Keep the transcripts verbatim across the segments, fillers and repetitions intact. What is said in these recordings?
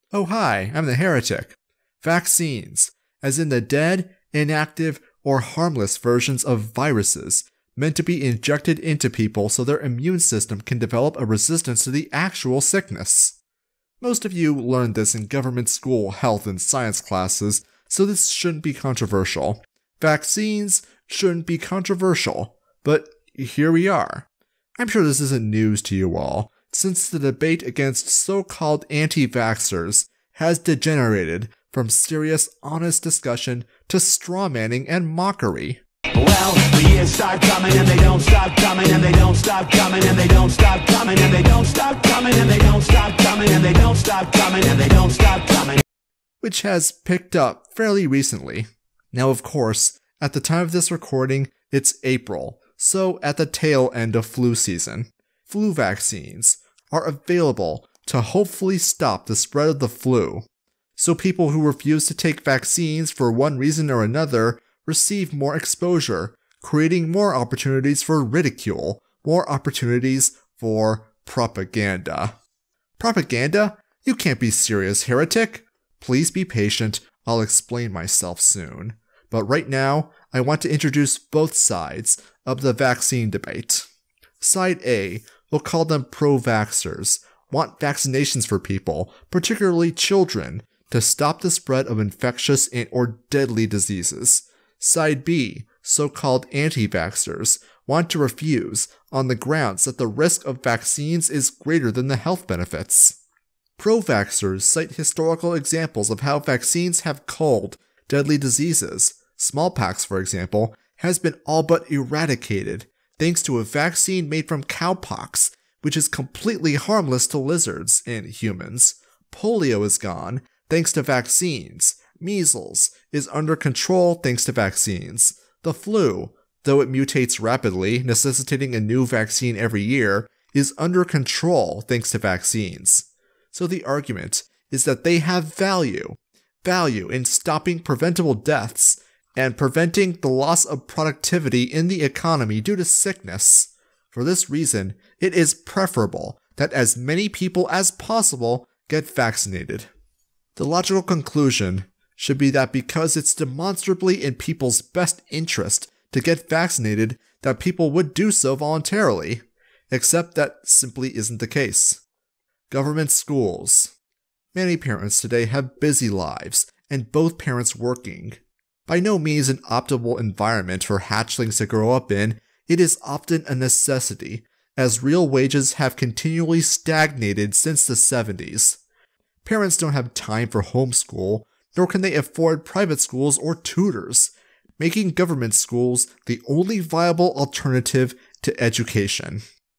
Oh hi, I'm the heretic. Vaccines, as in the dead, inactive, or harmless versions of viruses, meant to be injected into people so their immune system can develop a resistance to the actual sickness. Most of you learned this in government school health and science classes, so this shouldn't be controversial. Vaccines shouldn't be controversial, but here we are. I'm sure this isn't news to you all, since the debate against so-called anti-vaxxers has degenerated from serious, honest discussion to strawmanning and mockery. Well, the years start coming and they don't stop coming and they don't stop coming and they don't stop coming and they don't stop coming and they don't stop coming and they don't stop coming and they don't stop coming. Which has picked up fairly recently. Now, of course, at the time of this recording, it's April, so at the tail end of flu season. Flu vaccines are available to hopefully stop the spread of the flu. So people who refuse to take vaccines for one reason or another receive more exposure, creating more opportunities for ridicule, more opportunities for propaganda. Propaganda? You can't be serious, heretic. Please be patient, I'll explain myself soon. But right now, I want to introduce both sides of the vaccine debate. Side A, we'll call them pro-vaxxers, want vaccinations for people, particularly children, to stop the spread of infectious and or deadly diseases. Side B, so-called anti-vaxxers, want to refuse on the grounds that the risk of vaccines is greater than the health benefits. Pro-vaxxers cite historical examples of how vaccines have culled deadly diseases. Smallpox, for example, has been all but eradicated thanks to a vaccine made from cowpox, which is completely harmless to lizards and humans. Polio is gone thanks to vaccines. Measles is under control thanks to vaccines. The flu, though it mutates rapidly, necessitating a new vaccine every year, is under control thanks to vaccines. So the argument is that they have value. Value in stopping preventable deaths and preventing the loss of productivity in the economy due to sickness. For this reason, it is preferable that as many people as possible get vaccinated. The logical conclusion should be that because it's demonstrably in people's best interest to get vaccinated, that people would do so voluntarily, except that simply isn't the case. Government schools. Many parents today have busy lives, and both parents working. By no means an optimal environment for hatchlings to grow up in, it is often a necessity, as real wages have continually stagnated since the seventies. Parents don't have time for homeschool, nor can they afford private schools or tutors, making government schools the only viable alternative to education.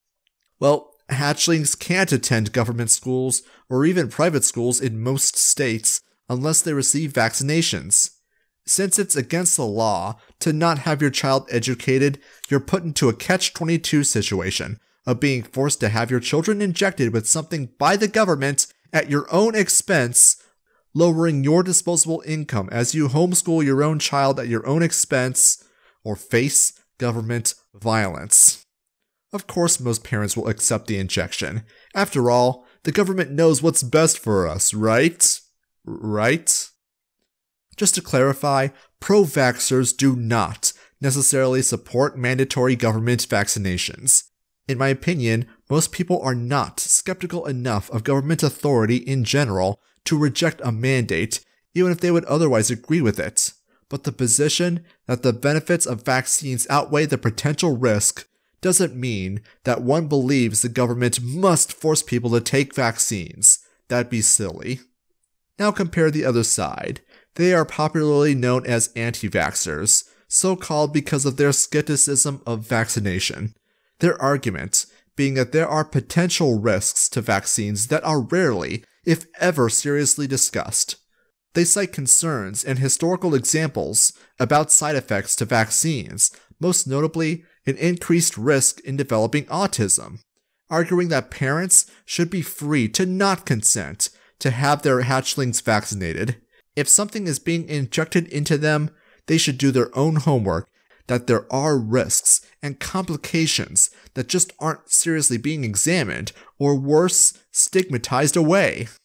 Well, hatchlings can't attend government schools or even private schools in most states unless they receive vaccinations. Since it's against the law to not have your child educated, you're put into a catch twenty-two situation of being forced to have your children injected with something by the government at your own expense, lowering your disposable income as you homeschool your own child at your own expense or face government violence. Of course, most parents will accept the injection. After all, the government knows what's best for us, right? Right? Just to clarify, pro-vaxxers do not necessarily support mandatory government vaccinations. In my opinion, most people are not skeptical enough of government authority in general to reject a mandate, even if they would otherwise agree with it. But the position that the benefits of vaccines outweigh the potential risk doesn't mean that one believes the government must force people to take vaccines. That'd be silly. Now compare the other side. They are popularly known as anti-vaxxers, so called because of their skepticism of vaccination. Their argument being that there are potential risks to vaccines that are rarely, if ever, seriously discussed. They cite concerns and historical examples about side effects to vaccines, most notably an increased risk in developing autism, arguing that parents should be free to not consent to have their hatchlings vaccinated. If something is being injected into them, they should do their own homework, that there are risks and complications that just aren't seriously being examined, or worse, stigmatized away.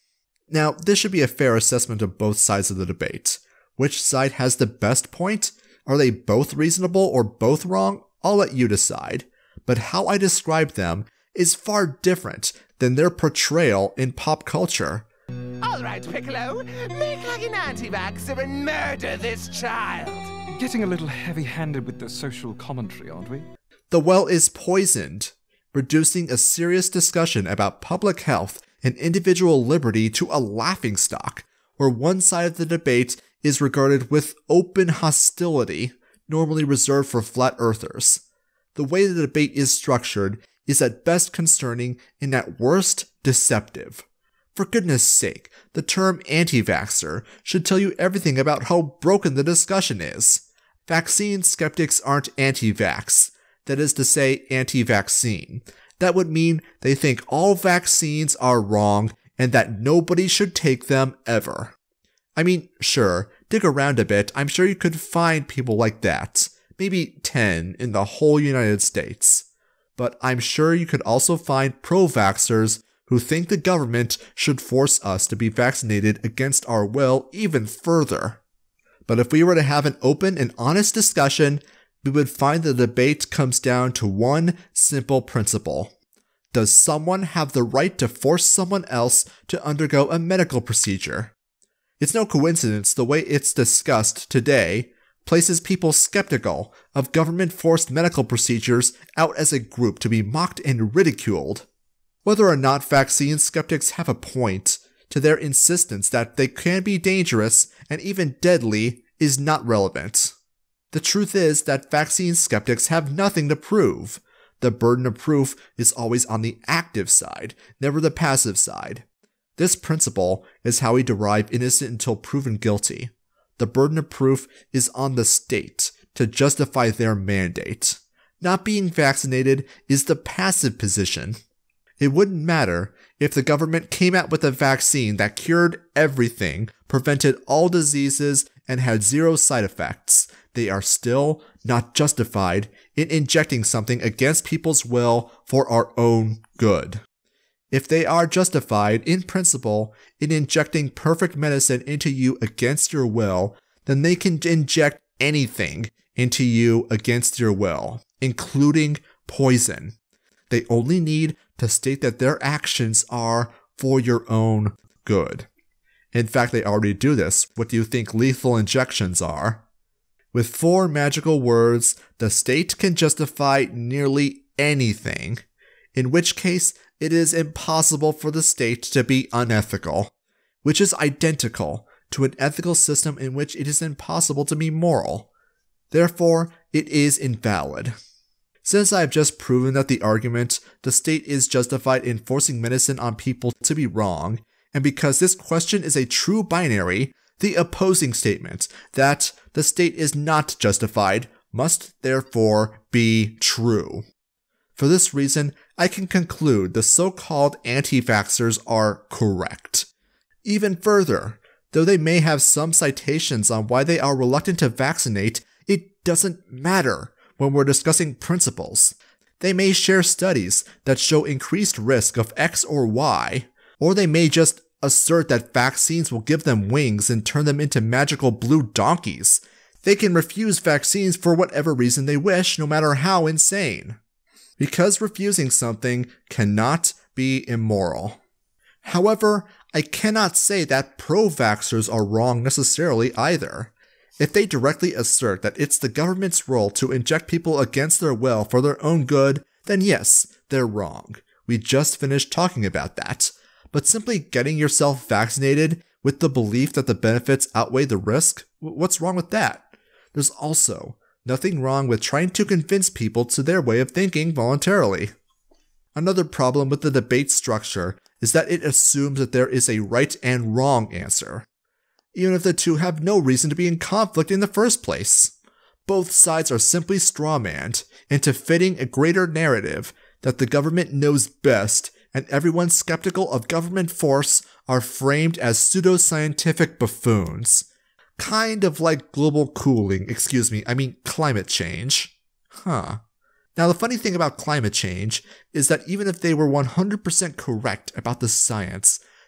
Now, this should be a fair assessment of both sides of the debate. Which side has the best point? Are they both reasonable or both wrong? I'll let you decide. But how I describe them is far different than their portrayal in pop culture. All right, Piccolo, make like an anti-vaxxer and murder this child. Getting a little heavy-handed with the social commentary, aren't we? The well is poisoned, reducing a serious discussion about public health and individual liberty to a laughingstock, where one side of the debate is regarded with open hostility, normally reserved for flat earthers. The way the debate is structured is at best concerning and at worst deceptive. For goodness sake, the term anti-vaxxer should tell you everything about how broken the discussion is. Vaccine skeptics aren't anti-vax, that is to say, anti-vaccine. That would mean they think all vaccines are wrong and that nobody should take them ever. I mean, sure, dig around a bit, I'm sure you could find people like that. Maybe ten in the whole United States. But I'm sure you could also find pro-vaxxers who think the government should force us to be vaccinated against our will even further. But if we were to have an open and honest discussion, we would find the debate comes down to one simple principle. Does someone have the right to force someone else to undergo a medical procedure? It's no coincidence the way it's discussed today places people skeptical of government-forced medical procedures out as a group to be mocked and ridiculed. Whether or not vaccine skeptics have a point to their insistence that they can be dangerous and even deadly is not relevant. The truth is that vaccine skeptics have nothing to prove. The burden of proof is always on the active side, never the passive side. This principle is how we derive innocent until proven guilty. The burden of proof is on the state to justify their mandate. Not being vaccinated is the passive position. It wouldn't matter if the government came out with a vaccine that cured everything, prevented all diseases, and had zero side effects. They are still not justified in injecting something against people's will for our own good. If they are justified, in principle, in injecting perfect medicine into you against your will, then they can inject anything into you against your will, including poison. They only need to state that their actions are for your own good. In fact, they already do this. What do you think lethal injections are? With four magical words, the state can justify nearly anything, in which case it is impossible for the state to be unethical, which is identical to an ethical system in which it is impossible to be moral. Therefore, it is invalid. Since I have just proven that the argument, the state is justified in forcing medicine on people to be wrong, and because this question is a true binary, the opposing statement, that the state is not justified, must therefore be true. For this reason, I can conclude the so-called anti-vaxxers are correct. Even further, though they may have some citations on why they are reluctant to vaccinate, it doesn't matter when we're discussing principles. They may share studies that show increased risk of X or Y, or they may just assert that vaccines will give them wings and turn them into magical blue donkeys. They can refuse vaccines for whatever reason they wish, no matter how insane. Because refusing something cannot be immoral. However, I cannot say that pro-vaxxers are wrong necessarily either. If they directly assert that it's the government's role to inject people against their will for their own good, then yes, they're wrong. We just finished talking about that. But simply getting yourself vaccinated with the belief that the benefits outweigh the risk, what's wrong with that? There's also nothing wrong with trying to convince people to their way of thinking voluntarily. Another problem with the debate structure is that it assumes that there is a right and wrong answer, even if the two have no reason to be in conflict in the first place. Both sides are simply strawmanned into fitting a greater narrative that the government knows best, and everyone skeptical of government force are framed as pseudoscientific buffoons. Kind of like global cooling, excuse me, I mean climate change. Huh. Now the funny thing about climate change is that even if they were one hundred percent correct about the science,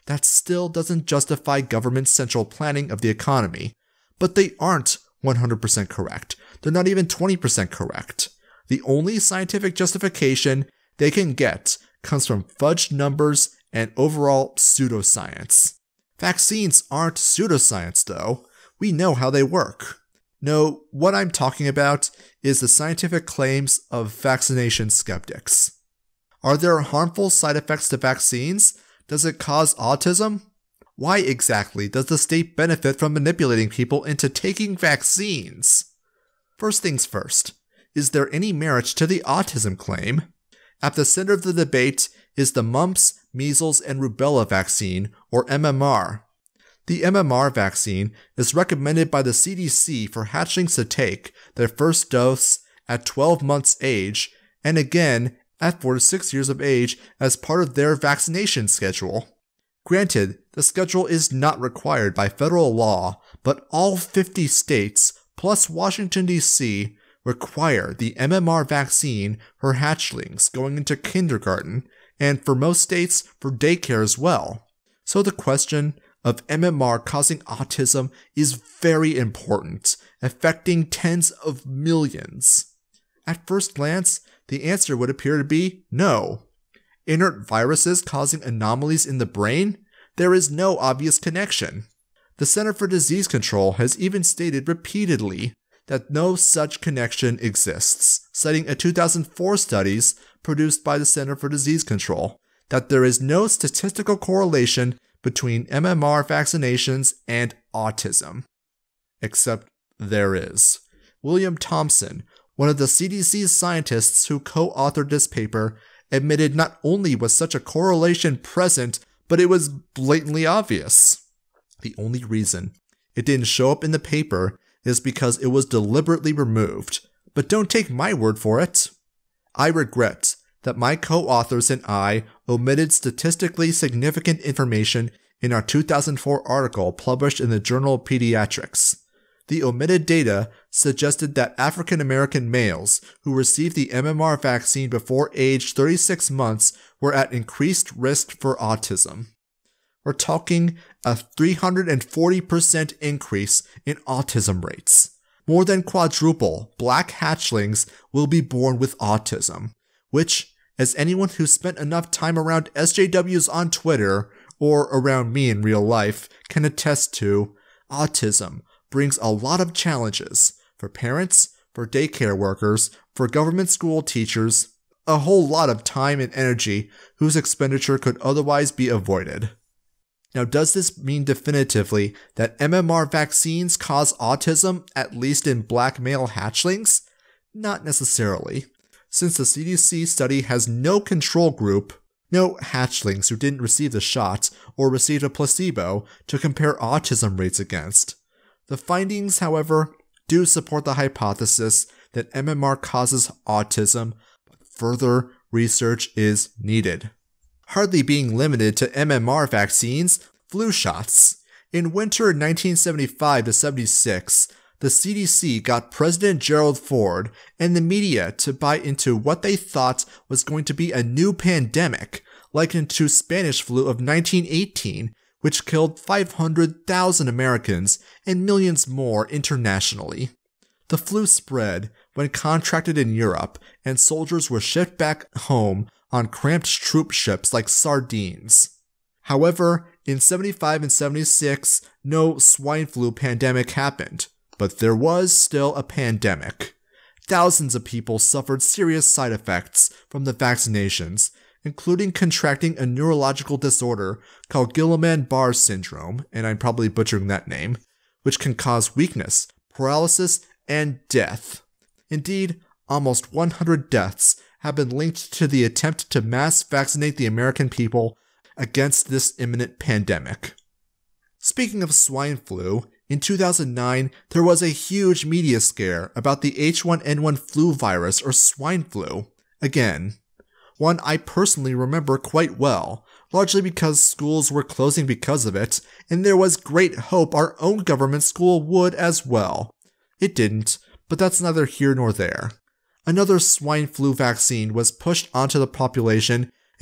that still doesn't justify government's central planning of the economy. But they aren't one hundred percent correct. They're not even twenty percent correct. The only scientific justification they can get comes from fudged numbers and overall pseudoscience. Vaccines aren't pseudoscience, though. We know how they work. No, what I'm talking about is the scientific claims of vaccination skeptics. Are there harmful side effects to vaccines? Does it cause autism? Why exactly does the state benefit from manipulating people into taking vaccines? First things first, is there any merit to the autism claim? At the center of the debate is the mumps, measles, and rubella vaccine, or M M R. The M M R vaccine is recommended by the C D C for hatchlings to take their first dose at twelve months age, and again at four to six years of age as part of their vaccination schedule. Granted, the schedule is not required by federal law, but all fifty states, plus Washington, D C, require the M M R vaccine for hatchlings going into kindergarten, and for most states, for daycare as well. So the question of M M R causing autism is very important, affecting tens of millions. At first glance, the answer would appear to be no. Inert viruses causing anomalies in the brain? There is no obvious connection. The Center for Disease Control has even stated repeatedly that no such connection exists, citing a two thousand four studies produced by the Center for Disease Control, that there is no statistical correlation between M M R vaccinations and autism. Except there is. William Thompson, one of the C D C's scientists who co-authored this paper, admitted not only was such a correlation present, but it was blatantly obvious. The only reason it didn't show up in the paper is because it was deliberately removed, but don't take my word for it. I regret that my co-authors and I omitted statistically significant information in our two thousand four article published in the Journal of Pediatrics. The omitted data suggested that African American males who received the M M R vaccine before age thirty-six months were at increased risk for autism. We're talking a three hundred forty percent increase in autism rates. More than quadruple black hatchlings will be born with autism, which, as anyone who spent enough time around S J Ws on Twitter, or around me in real life, can attest to, autism brings a lot of challenges for parents, for daycare workers, for government school teachers, a whole lot of time and energy whose expenditure could otherwise be avoided. Now, does this mean definitively that M M R vaccines cause autism, at least in black male hatchlings? Not necessarily, since the C D C study has no control group, no hatchlings who didn't receive the shot or received a placebo to compare autism rates against. The findings, however, do support the hypothesis that M M R causes autism, but further research is needed. Hardly being limited to M M R vaccines, flu shots. In winter nineteen seventy-five to seventy-six, the C D C got President Gerald Ford and the media to buy into what they thought was going to be a new pandemic, likened to Spanish flu of nineteen eighteen, which killed five hundred thousand Americans and millions more internationally. The flu spread when contracted in Europe, and soldiers were shipped back home on cramped troop ships like sardines. However, in seventy-five and seventy-six, no swine flu pandemic happened, but there was still a pandemic. Thousands of people suffered serious side effects from the vaccinations, including contracting a neurological disorder called Guillain-Barré syndrome, and I'm probably butchering that name, which can cause weakness, paralysis, and death. Indeed, almost one hundred deaths have been linked to the attempt to mass vaccinate the American people against this imminent pandemic. Speaking of swine flu, in two thousand nine, there was a huge media scare about the H one N one flu virus or swine flu. Again, one I personally remember quite well, largely because schools were closing because of it, and there was great hope our own government school would as well. It didn't, but that's neither here nor there. Another swine flu vaccine was pushed onto the population,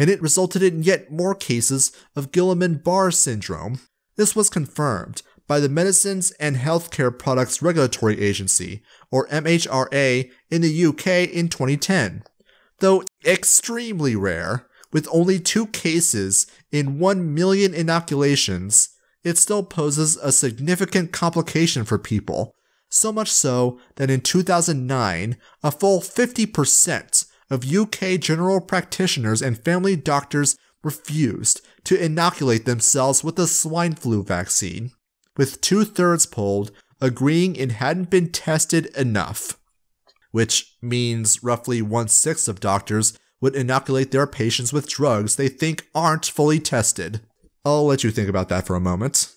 and it resulted in yet more cases of Guilliman-Barré syndrome. This was confirmed by the Medicines and Healthcare Products Regulatory Agency, or M H R A, in the U K in twenty ten. Though extremely rare, with only two cases in one million inoculations, it still poses a significant complication for people, so much so that in two thousand nine, a full fifty percent of U K general practitioners and family doctors refused to inoculate themselves with the swine flu vaccine, with two-thirds polled agreeing it hadn't been tested enough, which means roughly one-sixth of doctors would inoculate their patients with drugs they think aren't fully tested. I'll let you think about that for a moment.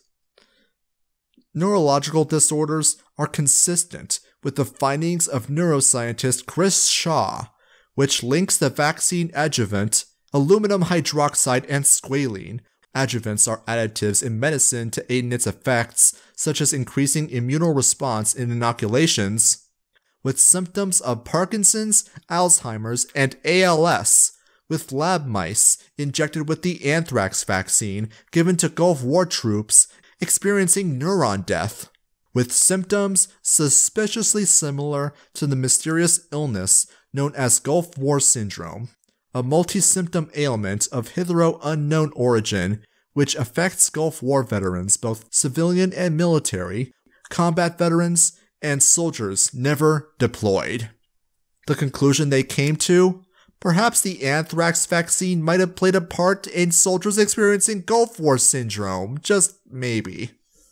Neurological disorders are consistent with the findings of neuroscientist Chris Shaw, which links the vaccine adjuvant, aluminum hydroxide, and squalene. Adjuvants are additives in medicine to aid in its effects, such as increasing immune response in inoculations, with symptoms of Parkinson's, Alzheimer's, and A L S, with lab mice injected with the anthrax vaccine given to Gulf War troops experiencing neuron death, with symptoms suspiciously similar to the mysterious illness known as Gulf War syndrome, a multi-symptom ailment of hitherto unknown origin which affects Gulf War veterans, both civilian and military, combat veterans, and soldiers never deployed. The conclusion they came to? Perhaps the anthrax vaccine might have played a part in soldiers experiencing Gulf War syndrome, just maybe.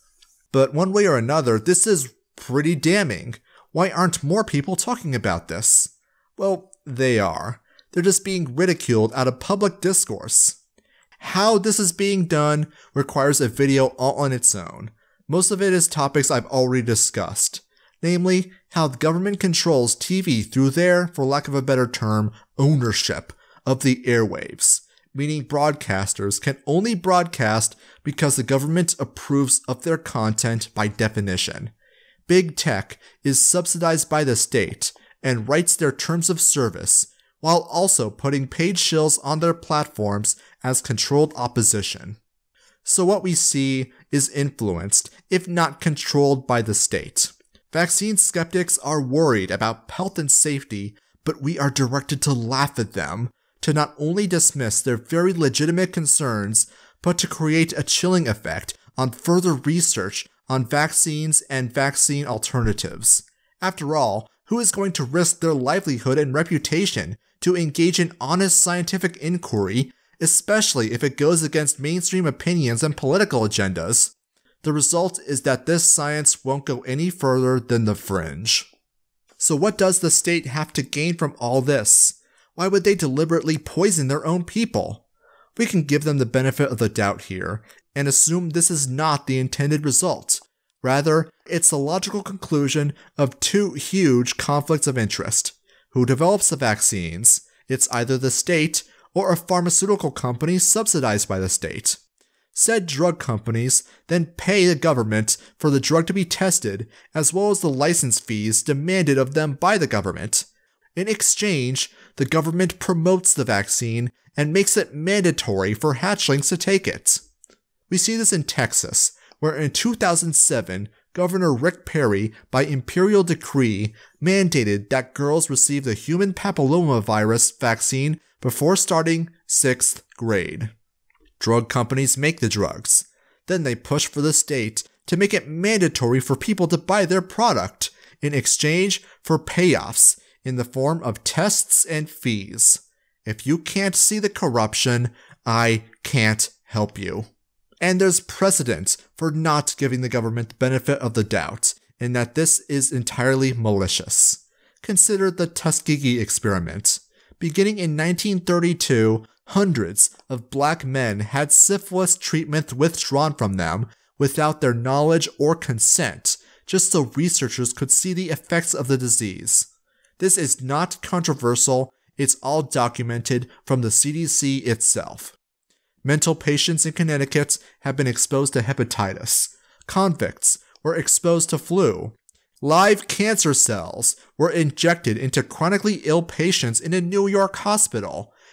But one way or another, this is pretty damning. Why aren't more people talking about this? Well, they are. They're just being ridiculed out of public discourse. How this is being done requires a video all on its own. Most of it is topics I've already discussed, namely how the government controls T V through their, for lack of a better term, ownership of the airwaves, meaning broadcasters can only broadcast because the government approves of their content by definition. Big tech is subsidized by the state and writes their terms of service, while also putting paid shills on their platforms as controlled opposition. So what we see is influenced, if not controlled, by the state. Vaccine skeptics are worried about health and safety, but we are directed to laugh at them, to not only dismiss their very legitimate concerns, but to create a chilling effect on further research on vaccines and vaccine alternatives. After all, who is going to risk their livelihood and reputation to engage in honest scientific inquiry, especially if it goes against mainstream opinions and political agendas? The result is that this science won't go any further than the fringe. So what does the state have to gain from all this? Why would they deliberately poison their own people? We can give them the benefit of the doubt here, and assume this is not the intended result. Rather, it's the logical conclusion of two huge conflicts of interest. Who develops the vaccines? It's either the state or a pharmaceutical company subsidized by the state. Said drug companies then pay the government for the drug to be tested, as well as the license fees demanded of them by the government. In exchange, the government promotes the vaccine and makes it mandatory for hatchlings to take it. We see this in Texas, where in two thousand seven, Governor Rick Perry, by imperial decree, mandated that girls receive the human papillomavirus vaccine before starting sixth grade. Drug companies make the drugs. Then they push for the state to make it mandatory for people to buy their product in exchange for payoffs in the form of tests and fees. If you can't see the corruption, I can't help you. And there's precedent for not giving the government the benefit of the doubt, in that this is entirely malicious. Consider the Tuskegee experiment. Beginning in nineteen thirty-two, hundreds of black men had syphilis treatment withdrawn from them without their knowledge or consent, just so researchers could see the effects of the disease. This is not controversial, it's all documented from the C D C itself. Mental patients in Connecticut have been exposed to hepatitis. Convicts were exposed to flu. Live cancer cells were injected into chronically ill patients in a New York hospital,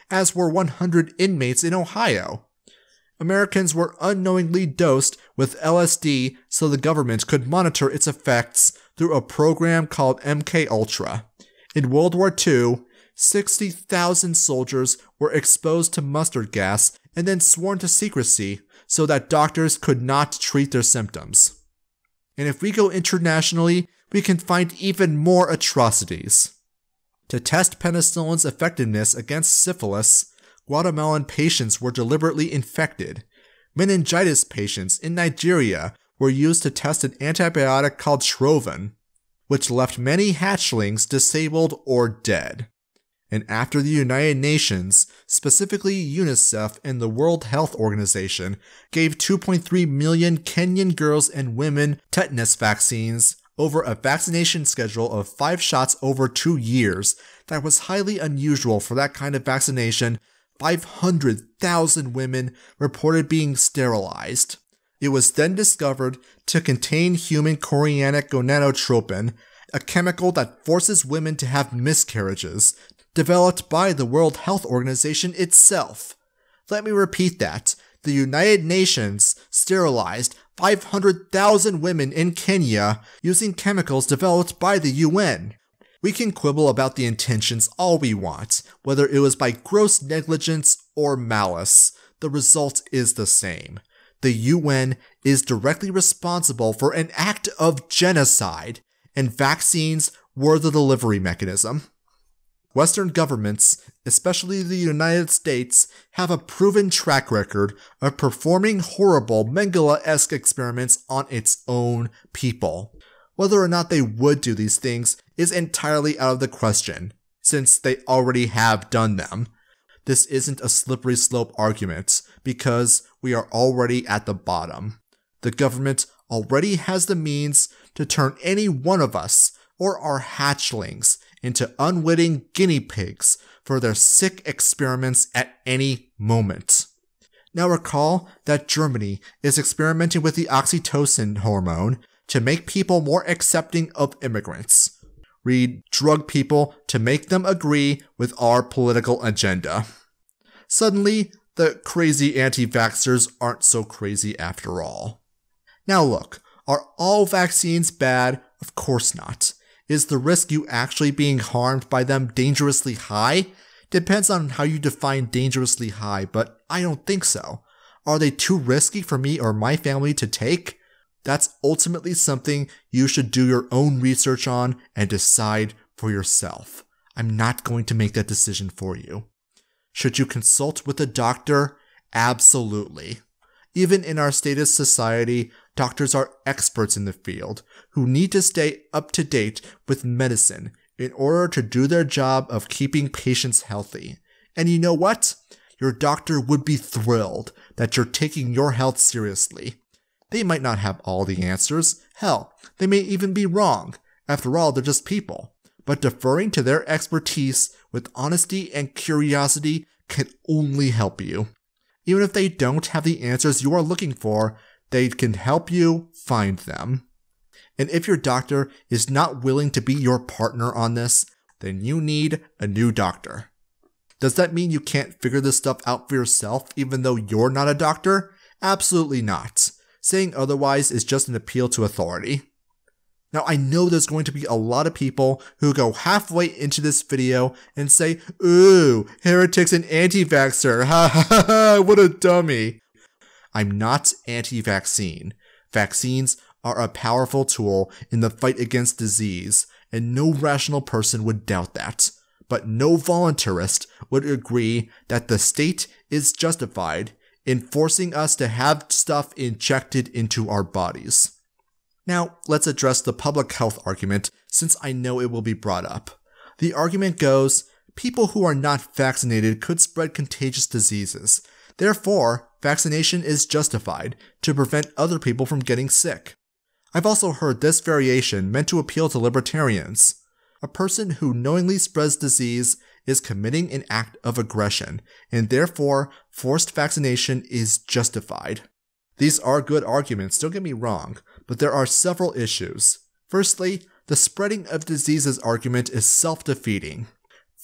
as were one hundred inmates in Ohio. Americans were unknowingly dosed with L S D so the government could monitor its effects through a program called M K Ultra. In World War Two, sixty thousand soldiers were exposed to mustard gas and then sworn to secrecy so that doctors could not treat their symptoms. And if we go internationally, we can find even more atrocities. To test penicillin's effectiveness against syphilis, Guatemalan patients were deliberately infected. Meningitis patients in Nigeria were used to test an antibiotic called Trovan, which left many hatchlings disabled or dead. And after the United Nations, specifically UNICEF and the World Health Organization, gave two point three million Kenyan girls and women tetanus vaccines over a vaccination schedule of five shots over two years that was highly unusual for that kind of vaccination, five hundred thousand women reported being sterilized. It was then discovered to contain human chorionic gonadotropin, a chemical that forces women to have miscarriages, developed by the World Health Organization itself. Let me repeat that. The United Nations sterilized five hundred thousand women in Kenya using chemicals developed by the U N. We can quibble about the intentions all we want, whether it was by gross negligence or malice. The result is the same. The U N is directly responsible for an act of genocide, and vaccines were the delivery mechanism. Western governments, especially the United States, have a proven track record of performing horrible Mengele-esque experiments on its own people. Whether or not they would do these things is entirely out of the question, since they already have done them. This isn't a slippery slope argument, because we are already at the bottom. The government already has the means to turn any one of us, or our hatchlings, into unwitting guinea pigs for their sick experiments at any moment. Now recall that Germany is experimenting with the oxytocin hormone to make people more accepting of immigrants. Read drug people to make them agree with our political agenda. Suddenly, the crazy anti-vaxxers aren't so crazy after all. Now look, are all vaccines bad? Of course not. Is the risk you actually being harmed by them dangerously high? Depends on how you define dangerously high, but I don't think so. Are they too risky for me or my family to take? That's ultimately something you should do your own research on and decide for yourself. I'm not going to make that decision for you. Should you consult with a doctor? Absolutely. Even in our statist society, doctors are experts in the field who need to stay up to date with medicine in order to do their job of keeping patients healthy. And you know what? Your doctor would be thrilled that you're taking your health seriously. They might not have all the answers. Hell, they may even be wrong. After all, they're just people. But deferring to their expertise with honesty and curiosity can only help you. Even if they don't have the answers you are looking for, they can help you find them. And if your doctor is not willing to be your partner on this, then you need a new doctor. Does that mean you can't figure this stuff out for yourself even though you're not a doctor? Absolutely not. Saying otherwise is just an appeal to authority. Now I know there's going to be a lot of people who go halfway into this video and say, "Ooh, heretics and anti-vaxxer, ha ha ha ha, what a dummy." I'm not anti-vaccine. Vaccines are a powerful tool in the fight against disease, and no rational person would doubt that. But no voluntarist would agree that the state is justified in forcing us to have stuff injected into our bodies. Now, let's address the public health argument, since I know it will be brought up. The argument goes, people who are not vaccinated could spread contagious diseases. Therefore, vaccination is justified to prevent other people from getting sick. I've also heard this variation meant to appeal to libertarians. A person who knowingly spreads disease is committing an act of aggression, and therefore forced vaccination is justified. These are good arguments, don't get me wrong, but there are several issues. Firstly, the spreading of diseases argument is self-defeating.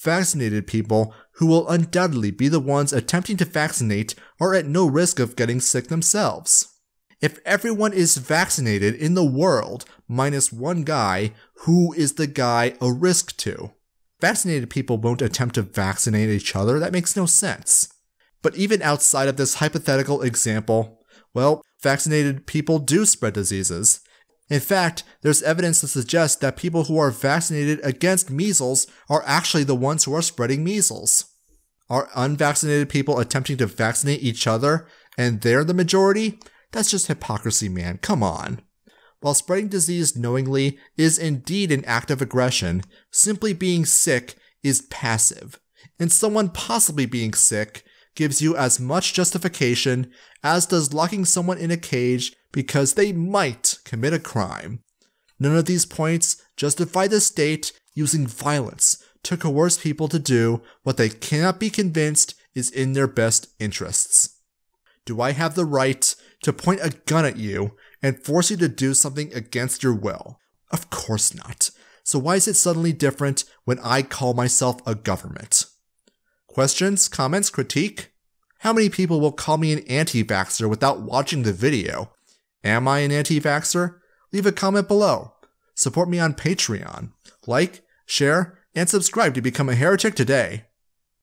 vaccinated people who will undoubtedly be the ones attempting to vaccinate are at no risk of getting sick themselves. If everyone is vaccinated in the world, minus one guy, who is the guy a risk to? Vaccinated people won't attempt to vaccinate each other, that makes no sense. But even outside of this hypothetical example, well, vaccinated people do spread diseases. In fact, there's evidence to suggest that people who are vaccinated against measles are actually the ones who are spreading measles. Are unvaccinated people attempting to vaccinate each other, and they're the majority? That's just hypocrisy, man. Come on. While spreading disease knowingly is indeed an act of aggression, simply being sick is passive. And someone possibly being sick gives you as much justification as does locking someone in a cage because they might commit a crime. None of these points justify the state using violence to coerce people to do what they cannot be convinced is in their best interests. Do I have the right to point a gun at you and force you to do something against your will? Of course not. So why is it suddenly different when I call myself a government? Questions, comments, critique? How many people will call me an anti-vaxxer without watching the video? Am I an anti-vaxxer? Leave a comment below. Support me on Patreon. Like, share, and subscribe to become a heretic today.